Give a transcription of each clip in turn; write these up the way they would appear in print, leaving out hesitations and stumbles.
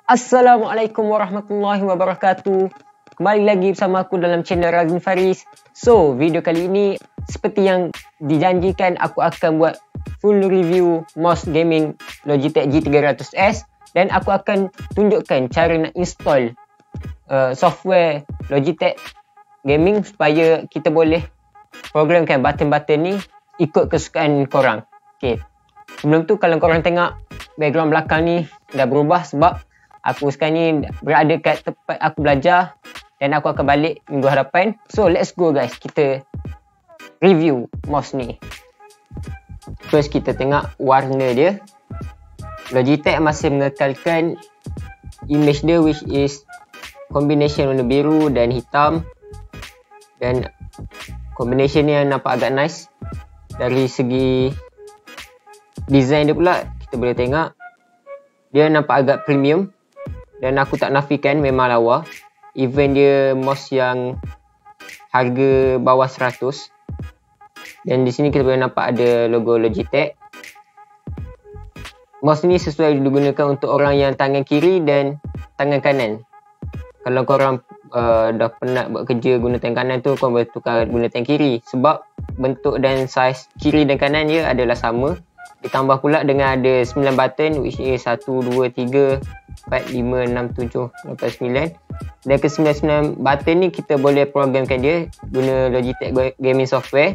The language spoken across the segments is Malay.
Assalamualaikum warahmatullahi wabarakatuh. Kembali lagi bersama aku dalam channel Razmin Faris. So, video kali ini seperti yang dijanjikan, aku akan buat full review mouse gaming Logitech G300S dan aku akan tunjukkan cara nak install software Logitech gaming supaya kita boleh programkan button-button ni ikut kesukaan korang. Okay. Sebelum tu, kalau korang tengok background belakang ni dah berubah sebab aku sekarang ni berada kat tempat aku belajar dan aku akan balik minggu hadapan. So let's go guys, kita review mouse ni. First kita tengok warna dia. Logitech masih mengekalkan image dia, which is combination warna biru dan hitam, dan combination ni yang nampak agak nice. Dari segi design dia pula, kita boleh tengok dia nampak agak premium dan aku tak nafikan memang lawa. Even dia mouse yang harga bawah 100. Dan di sini kita boleh nampak ada logo Logitech. Mouse ni sesuai digunakan untuk orang yang tangan kiri dan tangan kanan. Kalau korang dah penat buat kerja guna tangan kanan tu, korang boleh tukar guna tangan kiri. Sebab bentuk dan saiz kiri dan kanan dia adalah sama. Ditambah pula dengan ada 9 button, which is 1, 2, 3, 4, 5, 6, 7, 8, 9. Dan ke 9 button ni kita boleh programkan dia guna Logitech gaming software.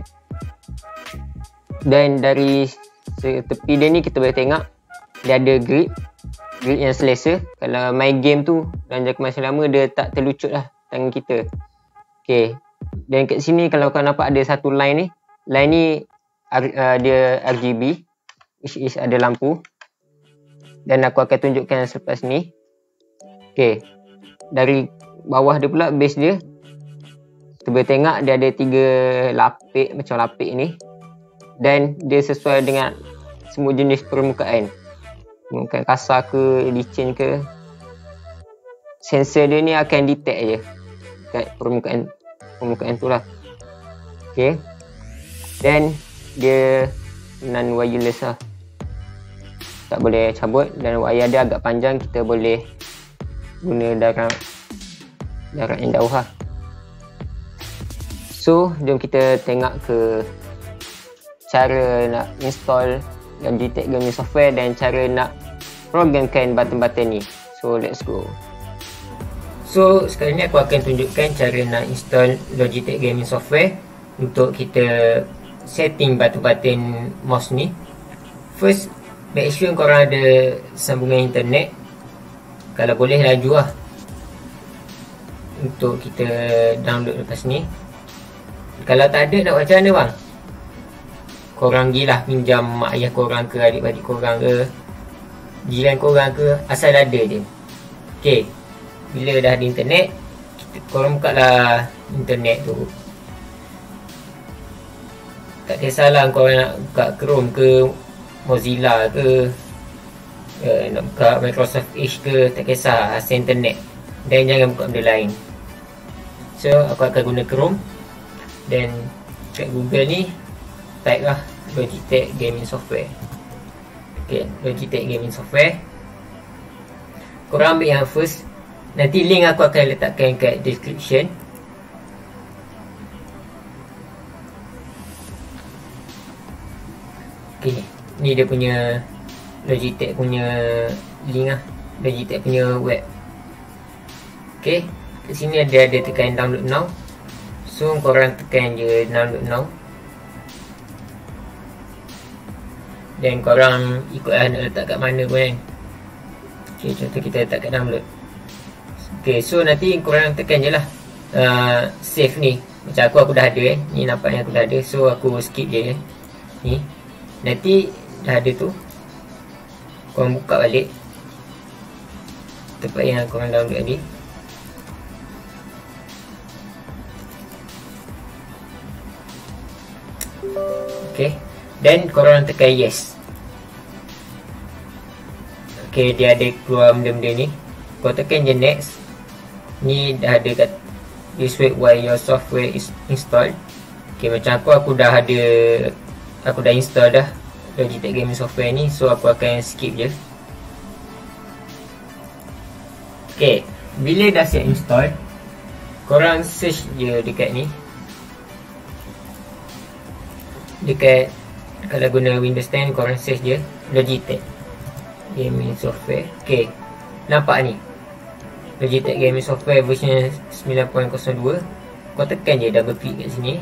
Dan dari tepi dia ni kita boleh tengok dia ada grip yang selesa. Kalau main game tu dan jangka masa lama, dia tak terlucut lah tangan kita. Okay. Dan kat sini kalau kau nampak ada satu line ni. Line ni dia RGB, which is ada lampu. Dan aku akan tunjukkan selepas ni. Okay. Dari bawah dia pula, base dia, kita boleh tengok dia ada 3 lapik, macam lapik ni. Dan dia sesuai dengan semua jenis permukaan. Permukaan kasar ke, licin ke, sensor dia ni akan detect je kat permukaan tu lah. Okay. Dan dia non wireless lah, tak boleh cabut. Dan wayar dia agak panjang, kita boleh guna jarak yang jauh lah. So jom kita tengok ke cara nak install Logitech gaming software dan cara nak programkan button-button ni. So let's go. So sekarang ni aku akan tunjukkan cara nak install Logitech gaming software untuk kita setting button-button mouse ni. First, make sure korang ada sambungan internet. Kalau boleh laju lah, untuk kita download lepas ni. Kalau tak ada, nak buat macam mana bang? Korang gilah pinjam mak ayah korang ke, adik-adik korang ke, jiran korang ke, asal ada je. Okay, bila dah ada internet, korang buka lah internet tu. Tak kisahlah korang nak buka Chrome ke, Mozilla ke, nak buka Microsoft Edge ke, tak kisah, asal internet. Dan jangan buka benda lain. So aku akan guna Chrome. Dan kat Google ni type lah Logitech gaming software. Okay, Logitech gaming software. Korang ambil yang first. Nanti link aku akan letakkan kat description. Okay, ni dia punya Logitech punya link lah, Logitech punya web. Okay, kat sini ada tekan download now. So korang tekan je download now. Dan korang ikutlah nak letak kat mana pun kan. Okay, contoh kita letak kat download. Okay, so nanti korang tekan je lah save ni. Macam aku dah ada ni, nampaknya aku dah ada. So aku skip je ni. Nanti dah ada tu, korang buka balik tempat yang korang download tadi. Okay, dan korang tekan yes. Okay, dia ada keluar benda-benda ni. Kau tekan je next. Ni dah ada kat this wait while your software is installed. Okay, macam aku dah ada, aku dah install dah Logitech gaming software ni. So aku akan skip je. Okay, bila dah siap install, korang search je dekat ni. Dekat, kalau guna Windows 10, korang search je Logitech Gaming Software. Okay, nampak ni Logitech Gaming Software version 9.02. Kau tekan je, double click kat sini.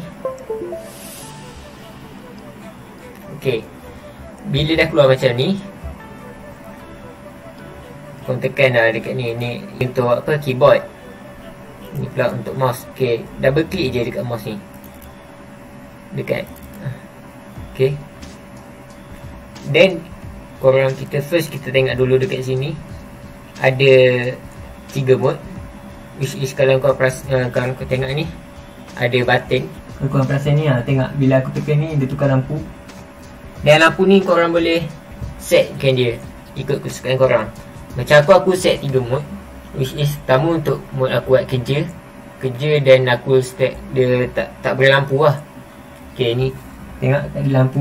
Okay, bila dah keluar macam ni, kau tekan lah dekat ni. Ni untuk apa, keyboard. Ni pula untuk mouse. Okay, double click je dekat mouse ni, dekat. Okay, then korang, kita first kita tengok dulu dekat sini ada 3 mode, which is kalau kau kalau kau tengok ni ada button. Kalau korang perasan ni lah, tengok bila aku tekan ni dia tukar lampu. Dan lampu ni korang boleh setkan dia ikut kesukaan korang. Macam aku set 3 mode, which is pertama untuk mode aku buat kerja dan aku start dia tak berlampu lah. Okay, ni tengok tak ada lampu.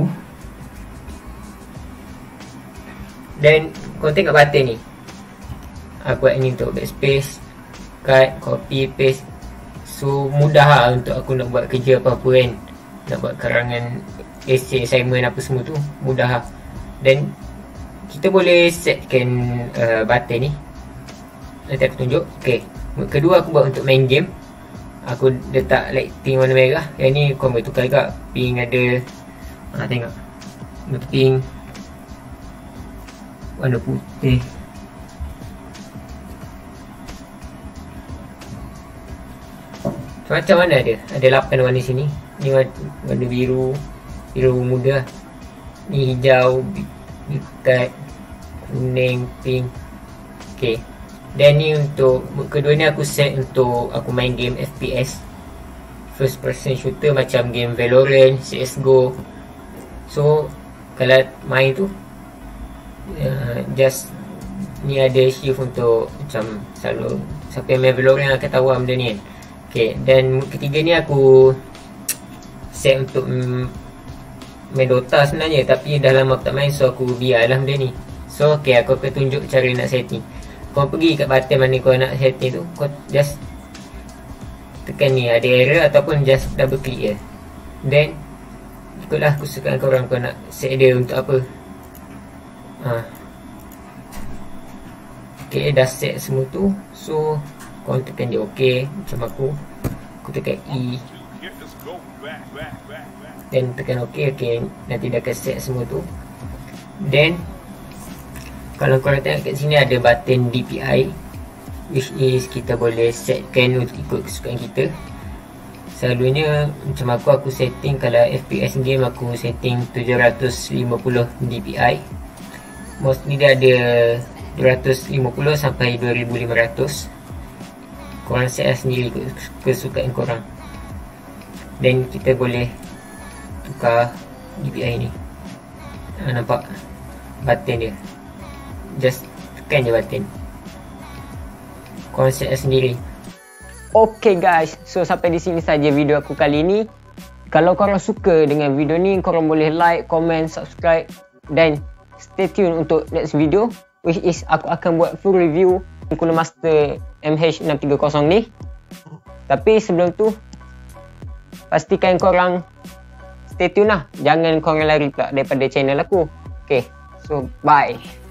Dan kau tengok button ni, aku buat ni untuk backspace, cut, copy, paste. So mudah lah untuk aku nak buat kerja apa-apa kan, nak buat karangan essay, assignment apa semua tu, mudah lah. Dan kita boleh setkan button ni, nanti aku tunjuk. Okay, kedua aku buat untuk main game. Aku letak lighting warna merah. Yang ni kau boleh tukar juga. Pink ada, tengok pink, warna putih. Macam mana ada 8 warna sini. Ni warna biru, biru muda. Ni hijau, hitam, kuning, pink. Okay, dan ni untuk kedua ni aku set untuk aku main game FPS, first person shooter macam game Valorant, CSGO. So kalau main tu just ni ada shift untuk macam selalu siapa yang main Valorant akan tahu benda ni kan. Okay, dan ketiga ni aku set untuk main Dota sebenarnya, tapi dah lama aku tak main, so aku biarlah benda ni. So okay, aku akan tunjuk cara nak setting. Kau pergi kat button mana kau nak setting tu, kau just tekan ni, ada error ataupun just double click je. Then ikutlah kesukaan korang, kau nak set dia untuk apa. Okay, dah set semua tu. So kau tekan je OK. Macam aku tekan E dan tekan OK. Okay, nanti dah akan set semua tu. Then kalau korang tengok kat sini ada button DPI, which is kita boleh setkan untuk ikut kesukaan kita. Selalunya macam aku setting, kalau FPS game aku setting 750 DPI. Mostly dia ada 250 sampai 2500. Korang set lah sendiri ikut kesukaan korang. Dan kita boleh tukar DPI ni. Nampak button dia, just tekan je button. Korang set lah sendiri. Okay guys, so sampai di sini saja video aku kali ni. Kalau korang suka dengan video ni, korang boleh like, comment, subscribe dan stay tune untuk next video, which is aku akan buat full review Cooler Master MH630 ni. Tapi sebelum tu, pastikan korang stay tune lah. Jangan korang lari pula daripada channel aku. Okay, so bye.